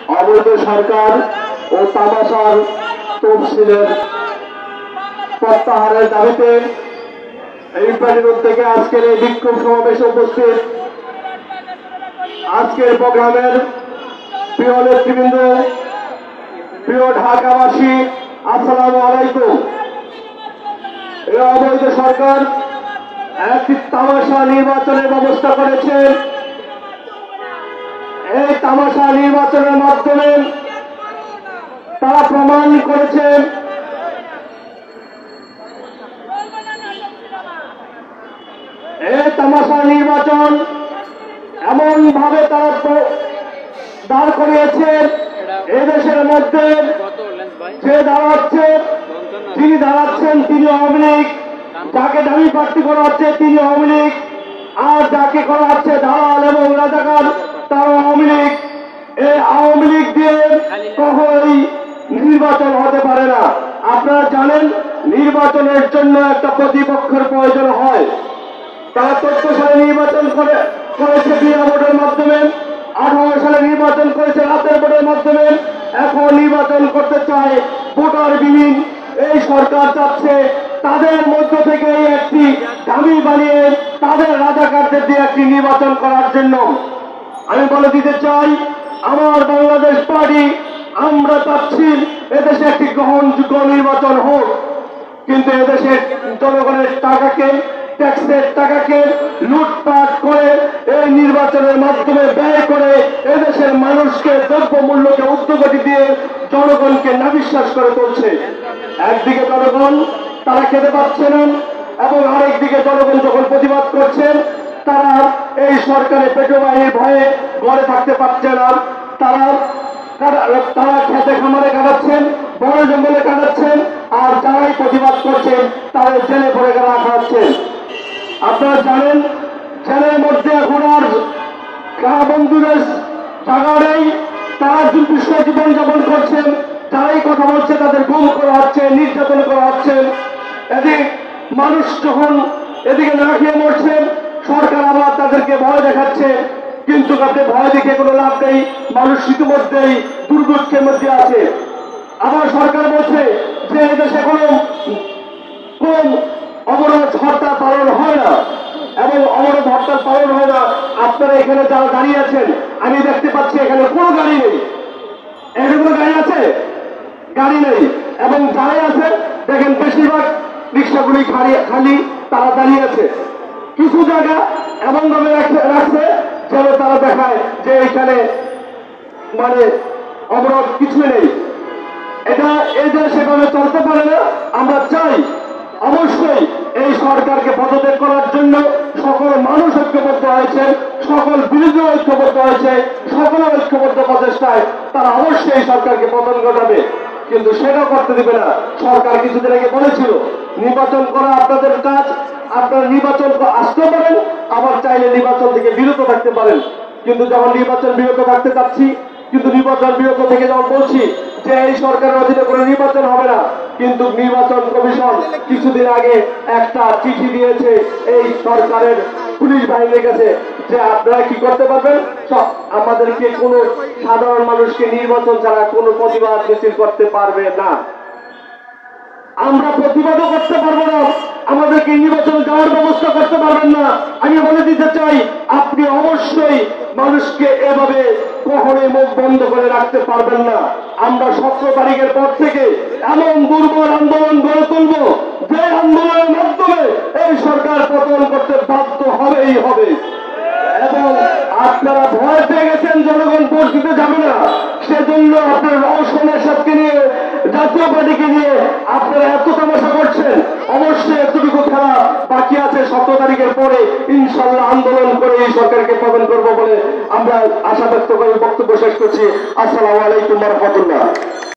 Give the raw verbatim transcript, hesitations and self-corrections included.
অবৈধ সরকার ও তামাশার তফসিলের প্রত্যাহারের দাবিতে এই প্যানেল থেকে আজকের এই বিক্ষোভ সমাবেশে উপস্থিত আজকের প্রোগ্রামের প্রিয় নেতৃবৃন্দ, প্রিয় ঢাকাবাসী, আসসালামু আলাইকুম। এই অবৈধ সরকার একটি তামাশা নির্বাচনের ব্যবস্থা করেছে। এই তামাশা নির্বাচনের মাধ্যমে তারা প্রমাণ করেছে এই তামাশা নির্বাচন এমন ভাবে তারা দাঁড় করিয়েছে এদেশের মধ্যে যে দাঁড়াচ্ছে যিনি দাঁড়াচ্ছেন তিনি আওয়ামী লীগ, যাকে দাবি প্রার্থী করা হচ্ছে তিনি আওয়ামী লীগ, আর যাকে করা হচ্ছে দালাল এবং রাজাকার তারা আওয়ামী লীগ। এই আওয়ামী লীগ দিয়ে কখনোই নির্বাচন হতে পারে না। আপনারা জানেন নির্বাচনের জন্য একটা প্রতিপক্ষের প্রয়োজন হয়। তারা চোদ্দ সালে নির্বাচন করে করেছে বিনা ভোটের মাধ্যমে, আঠারো সালে নির্বাচন করেছে রাতের ভোটের মাধ্যমে, এখন নির্বাচন করতে চায় ভোটার বিহীন। এই সরকার চাচ্ছে তাদের মধ্য থেকে একটি দাবি বানিয়ে তাদের রাজাকারদের দিয়ে একটি নির্বাচন করার জন্য। আমি বলে দিতে চাই, আমার বাংলাদেশ পার্টি আমরা চাচ্ছি এদেশে একটি গ্রহণযোগ্য নির্বাচন হোক, কিন্তু এদেশের জনগণের টাকাকে, ট্যাক্সের টাকাকে লুটপাট করে এই নির্বাচনের মাধ্যমে ব্যয় করে এদেশের মানুষকে দ্রব্য মূল্যকে উদ্যোগতি দিয়ে জনগণকে নাবিশ্বাস করে তুলছে। একদিকে জনগণ তারা খেতে পাচ্ছে না, এবং আরেকদিকে জনগণ যখন প্রতিবাদ করছেন তারা এই সরকারের পেটো বাহিনীর ভয়ে ঘরে থাকতে পারছে না। তারা তারা খেতে খামারে কাটাচ্ছেন, বড় জঙ্গলে কাটাচ্ছেন, আর যারাই প্রতিবাদ করছেন তাদের জেলে পড়ে রাখা হচ্ছে। আপনারা জানেন জেলের মধ্যে এখন আর কারাবন্দীদের জায়গা নেই, তারা দুর্বিষহ জীবনযাপন করছেন। যারাই কথা বলছে তাদের গুম করা হচ্ছে, নির্যাতন করা হচ্ছে। এদিকে মানুষ যখন এদিকে না খেয়ে মরছেন, সরকার আবার তাদেরকে ভয় দেখাচ্ছে, কিন্তু তাতে ভয় দেখে কোনো লাভ নেই। মানুষ ইতিমধ্যেই দুর্ভিক্ষের মধ্যে আছে। আবার সরকার বলছে যে এদেশে কোনো কোন অবরোধ হরতাল পালন হয় না, এবং অবরোধ হরতাল পালন হয় না। আপনারা এখানে যারা দাঁড়িয়ে আছেন আমি দেখতে পাচ্ছি এখানে কোনো গাড়ি নেই। এখানে কোনো গাড়ি আছে? গাড়ি নেই। এবং যারাই আছে দেখেন বেশিরভাগ রিক্সাগুলি খালি, তারা দাঁড়িয়ে আছে। কিছু জায়গা এমন ভাবে রাখছে যেন তারা দেখায় যে এখানে মানে অবরোধ কিছু নেই। এটা এই দেশ সেভাবে চলতে পারে না। আমরা চাই অবশ্যই এই সরকারকে পদত্যাগ করার জন্য সকল মানুষ ঐক্যবদ্ধ হয়েছে, সকল বিরোধী ঐক্যবদ্ধ হয়েছে, সকলের ঐক্যবদ্ধ প্রচেষ্টায় তারা অবশ্যই এই সরকারকে পতন ঘটাবে, কিন্তু সেটাও করতে দিবে না। সরকার কিছুদিন আগে বলেছিল নির্বাচন করা আপনাদের কাজ, আপনারা নির্বাচন আসতে পারেন, আবার চাইলে নির্বাচন থেকে বিরত থাকতে পারেন। কিন্তু যখন নির্বাচন বিরত থাকতে চাচ্ছি, কিন্তু নির্বাচন বিরত থেকে যখন বলছি যে এই সরকারের অধীনে কোনো নির্বাচন হবে না, কিন্তু নির্বাচন কমিশন কিছুদিন আগে একটা চিঠি দিয়েছে এই সরকারের পুলিশ বাহিনীর কাছে যে আপনারা কি করতে পারবেন, আমাদেরকে কোনো সাধারণ মানুষকে নির্বাচন ছাড়া কোনো প্রতিবাদ মিছিল করতে পারবে না। আমরা প্রতিবাদও করতে পারবো না, আমাদেরকে নির্বাচনে যাওয়ার ব্যবস্থা করতে পারবেন না। আমি বলে দিতে চাই, আপনি অবশ্যই মানুষকে এভাবে কখনোই মুখ বন্ধ করে রাখতে পারবেন না। আমরা সতেরো তারিখের পর থেকে এমন দুর্বল আন্দোলন গড়ে তুলব যে আন্দোলনের মাধ্যমে এই সরকার পতন করতে বাধ্য হবেই হবে। এবং আপনারা ভয় পেয়ে গেছেন জনগণ ভোট দিতে যাবে না, সেজন্য আপনার রওশনের সাথে নিয়ে জাতীয় পার্টিকে নিয়ে আপনারা এত তামাশা করছেন। অবশ্যই এতটুকু খেলা বাকি আছে, সতেরো তারিখের পরে ইনশাল্লাহ আন্দোলন করে এই সরকারকে পতন করবো বলে আমরা আশা ব্যক্ত করে বক্তব্য শেষ করছি। আসসালামু আলাইকুম ওয়া রাহমাতুল্লাহ।